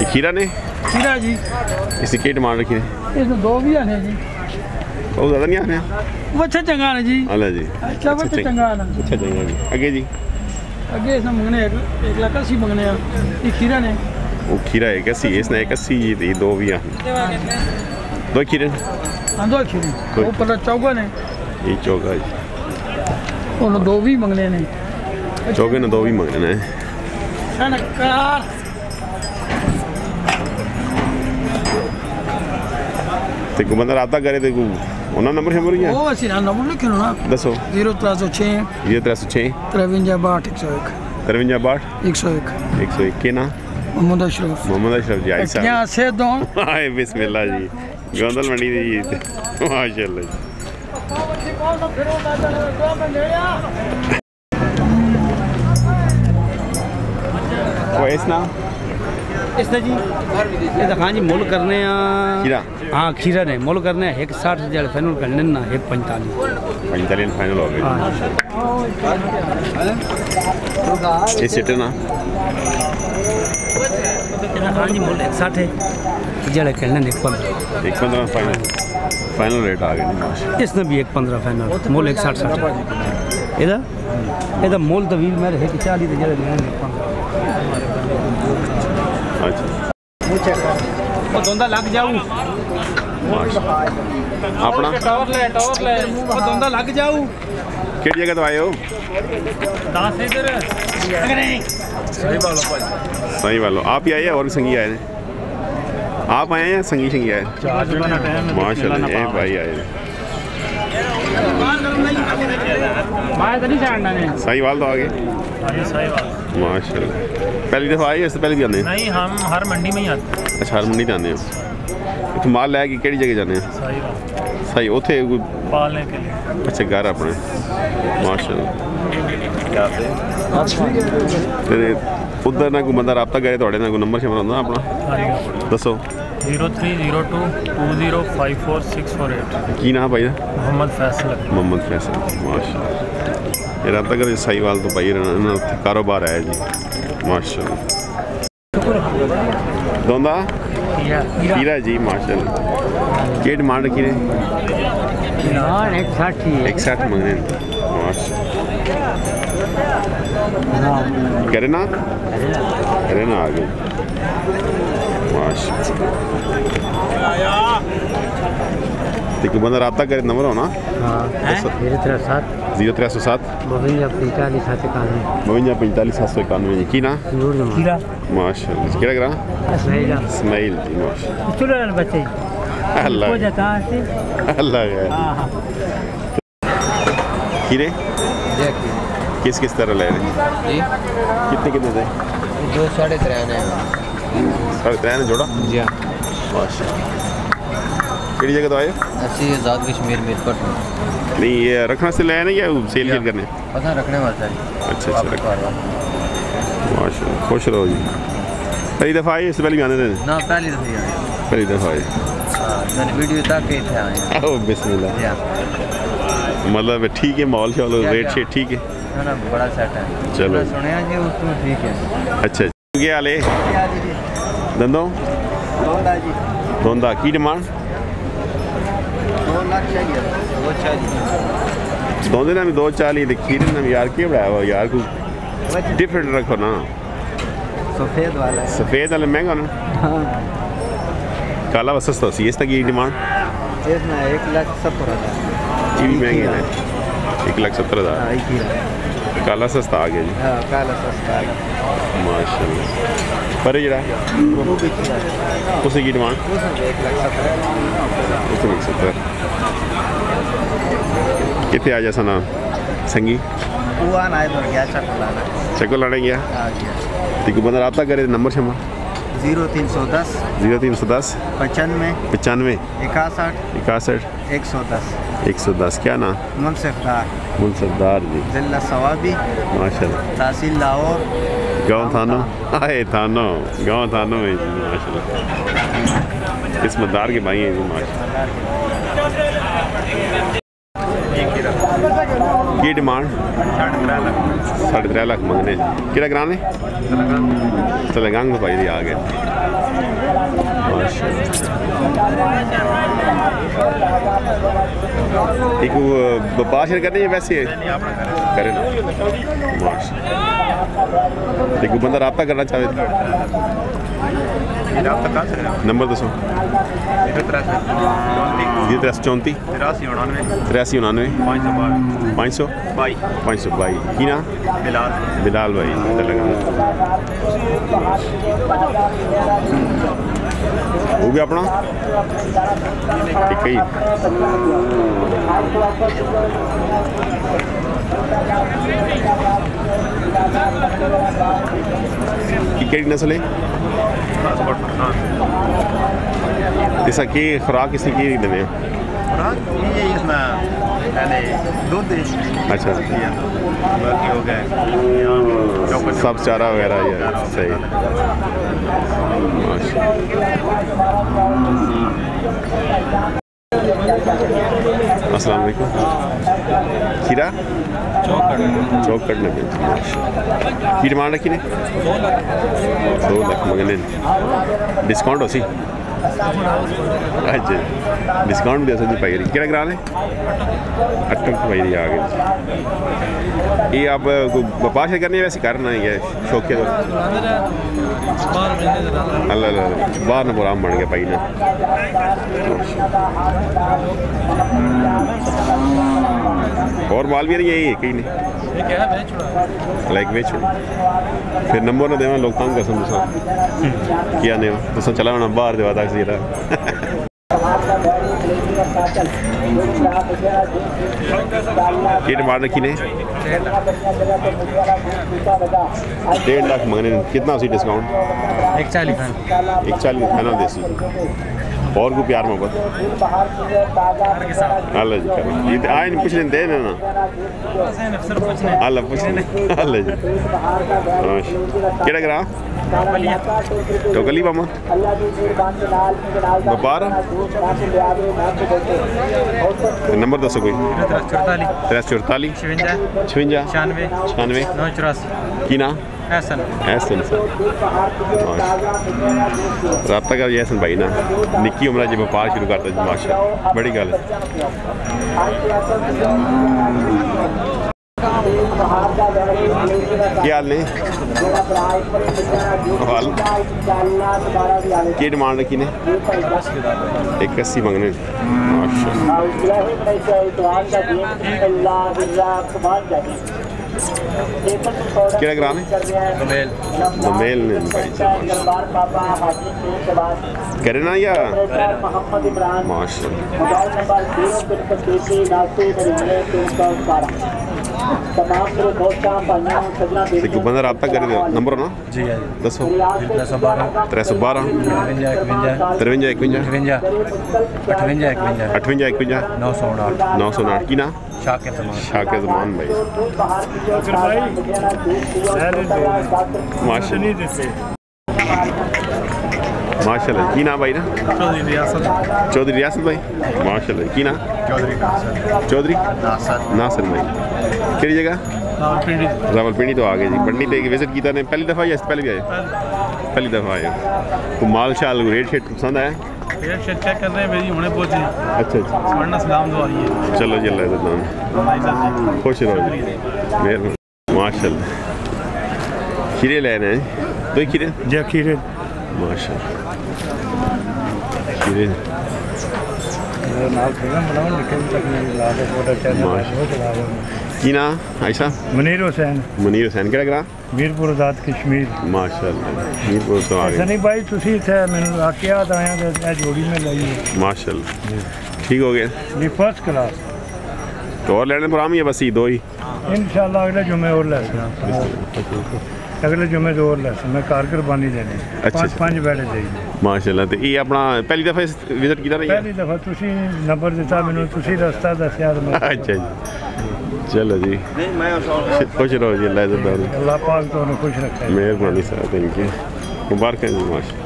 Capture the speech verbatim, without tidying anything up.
ये खीरा ने खीरा जी इसकी क्या डिमांड रखी है? इसमें दो भी आने जी, बहुत ज़्यादा नहीं आने वो अच्छा चंगा है जी। अल्लाह जी अच्छा वो अच्छा चंगा है ना, अच्छा चंगा जी। आगे जी अगे इसने मंगने एक, एक लाख अस्सी मंगने हैं ये खीरा ने। वो खीरा एक अस्सी इसने एक अस्सी ये दो भी आने दो खीरे हाँ दो खीरे वो पता चौगा ने ये चौगा जी उन्होंने दो भी मंगने ने चौगे ने दो भी मंगने हैं। ते को बंदा राता करे ते को उन्होंने नंबर शंबर क्या? वो ऐसी ना नंबर लिखे ना दसो जीरो त्रै सौ छः जीरो त्रै सौ छः तिरवंजा बाट एक सौ एक तिरवंजा बाट एक सौ एक एक सौ एक के ना मोहम्मद अशरफ मोहम्मद अशरफ जी आई साहब यहाँ से दो हाय बिस्मिल्लाह जी गोंदल मंडी दी जी माशाल्लाह जी। वो इसना इसने जी ये तो हाँ जी मोल करने खीरा हाँ खीरा ने मोल करने एक साठ हजार फाइनल करने ना एक पैंतालीस पैंतालीस फाइनल हो गए। ये सेट ना हाँ जी मोल एक साठ है जड़े करने एक पंद्रह एक पंद्रह फाइनल फाइनल रेट आ गए। इसने भी एक पंद्रह फाइनल मोल एक साठ साठ इधर इधर मोल तो भी मेरे एक चालीस जड़े अच्छा वो दोंदा लग जाऊँ अपना टावर ले टावर ले वो दोंदा लग जाऊँ किस जगह तो आए हो? दास इधर सही वालों भाई सही वालों आप ही आए हैं और भी संगी आए हैं? आप आए हैं संगी संगी आए माशाल्लाह ये भाई आए सही वाल तो आगे माशाल्लाह पहली दफ़ा आए इससे पहले भी आने? नहीं हम हर मंडी में ही आते हैं। अच्छा हर मंडी जाने हो तो माल लैके केड़ी जगह जाने हैं? सही उथे कोई पालने के लिए अच्छा घर अपने माशाल्लाह उधर ना कोई बंदा रबता करे थोड़े ना कोई नंबर शंबर होंदा अपना दसो zero three zero two two zero five four six four eight की नाम भाई मोहम्मद फैसल मोहम्मद फैसल माशाल्लाह ये रबता करे सही वाल तो भाई ना कारोबार है जी माशाल्लाह दोंदा खीरा जी माशाल्लाह क्या डिमांड रखी है? एक साठ एक साठ मंगने माशाल्लाह करे ना करे ना आगे माशाल्लाह देखो बंदा रब्ता करे नंबर हो ना जीरो त्रै सात जीरो त्रै सौ सात बवंजा पैंतालीस सात इक्यानवे बवंजा पैंतालीस सात सौ इक्यानवे जी की ना माशाल्लाह केड़ा ग्रां इस्माइल जी माशाल्लाह बच्चे अल्लाह अल्लाह खीरे किस किस तरह ले रहे कितने कितने थे? दो साढ़े त्रै ने साढ़े त्रै ने जोड़ा जी हाँ माशाल्लाह केड़ी जगह तो आए? असि आज़ाद कश्मीर मीरपुर नहीं ये रखना से ले आए या सेल सेल करने? पता रखने वाला है। अच्छा अच्छा माशाल्लाह खुश रहो जी। पहली दफ़ा आए इससे पहले भी आने थे? ना पहली दफ़ा आए पहली दफ़ा आए मैंने वीडियो तक के थे आए ओ बिस्मिल्लाह मतलब ठीक है माहौल शाल रेट शेट ठीक है ना ना बड़ा सेट है चलो सुने जी उसमें ठीक है अच्छा क्या हाल है दंदों दोंदा की डिमांड दोंदे ना भी दो चाली खीरे ना भी यार क्या बनाया हुआ यार को डिफरेंट रखो ना सफ़ेद वाला सफ़ेद वाला महंगा ना काला बस सस्ता सी इसका की डिमांड एक लाख सत्तर हज़ार ये भी महंगे हैं एक लाख सत्तर हज़ार काला सस्ता आ गया जी हाँ काला सस्ता आ गया माशाल्लाह पर जरा उसी की डिमांड एक लाख सत्तर एक लाख सत्तर कितने आ जैसा ना संगी हुआ ना इधर गया चक्कर लाना चक्कर लाने गया ठीक है बंदा रब्ता करे नंबर शंबर जीरो तीन सौ दस जीरो तीन सौ दस पचानवे पचानवे इकसठ इकसठ एक सौ दस एक सौ दस क्या ना मुनसिफदार मुनसिफदार जी जिला सवाबी माशाल्लाह तहसील लाहौर गाँव थानो आए थानो गाँव थानो में जी माशाल्लाह किस्मतदार के भाई हैं जी माशाल्लाह की डिमांड साढ़े त्रै लख मंगने कि ग्रां ने तलगंग भाई दी आ गए एक व्यापार शेयर करनी है वैसे करें माशा एक बंदा रब्ता करना चाहे नंबर दसो त्रै सौ चौंती तिरासी उनानवे पाँच सौ पाँच सौ बाई की ना बिलाल बिलाल भाई हो गया अपना ठीक है की नस्ल है इसका की खुराक किसी की देने अच्छा हो गए सब चारा वगैरह ये सही अस्सलाम वालेकुम खीरा चौक कटने पे की डिमांड रखी ने दो लाख मंगने डिस्काउंट हो सी अच्छा डिस्काउंट भी जी पाई कि ग्रां ने अटक पाई आ गए ये आप व्यापार से करने वैसे करना ही है शौकिया तो अल्लाह अल्लाह बाहर ना प्रोग्राम बन गया पाई ना और माल भी नहीं यही है कहीं नहीं लाइक बेच फिर नंबर ना देवा लोग तंग कसम दसा क्या नहीं तुसा चला होना बाहर देवा तक सीरा की डिमांड रखी ने डेढ़ लाख मंगने कितना उसी डिस्काउंट एक चालीस एक चालीस खाना देसी और को प्यार मोहब्बत अल्लाह जी करे ये आए नहीं पूछ लेते ना ना अल्लाह पूछ ले अल्लाह जी केड़ा ग्रां टोकली मामा व्यापार नंबर दसो कोई त्रै सौ अड़ताली छवंजा छियानवे की ना एहसन एहसन सर रब्ता कर एहसन भाई ना निक्की उम्र जो व्यापार शुरू करता जी माशा बड़ी गल क्या हाल ने की डिमांड रखी ने एक अस्सी मंगने क्या ग्राम है दमेल ने भाई करे ना या माशा बंदा रब्ता कर दो नंबर ना जी दसो त्रै सौ बारह तिरवंजा इकवंजा अठवंजा इकवंजा नौ सौ उनाठ नौ सौ उनाठ की ना शाकिर ज़मान शाकिर ज़मान भाई माशाल्लाह की ना भाई ना चौधरी रियासत चौधरी रियासत भाई माशाल्लाह की ना चौधरी चौधरी नासर भाई किस जगह रावलपिंडी तो आ गए जी पढ़नी तो विजिट किया ने पहली दफ़ा या पहले भी आए पहली दफ़ा आए तो माल शाल रेट शेट पसंद आया रेट शेट चेक कर रहे हैं मेरी हुने पहुंची अच्छा अच्छा वरना सलाम दुआ रही है चलो जी अल्लाह खुश रहो जी मेहरबानी माशाल्लाह खीरे लेने हैं दो खीरे जी खीरे माशाल्लाह खीरे की ना आयशा मुनीर हुसैन मुनीर हुसैन केड़ा ग्रां मीरपुर आजाद कश्मीर माशाल्लाह मीरपुर तो आ गए सनी भाई तुसी इथे मैंने आखिया तो आया ते ए जोड़ी में लाई है माशाल्लाह ठीक हो गया ये फर्स्ट क्लास तो और लेने पर आम ही है बस ये दो ही इंशाल्लाह अगले जुमे और ले अगले जुमे दो और ले मैं कारगर बानी देने अच्छा पांच बैठे चाहिए माशाल्लाह तो ये अपना पहली दफा विजिट किया नहीं पहली दफा तुसी नंबर दिता मैंने तुसी रास्ता दसया अच्छा जी चलो जी खुश रहो जी अल्लाह अल्लाह पाक तो खुश रखे मेहरबानी सर थैंक यू मुबारक जी माशा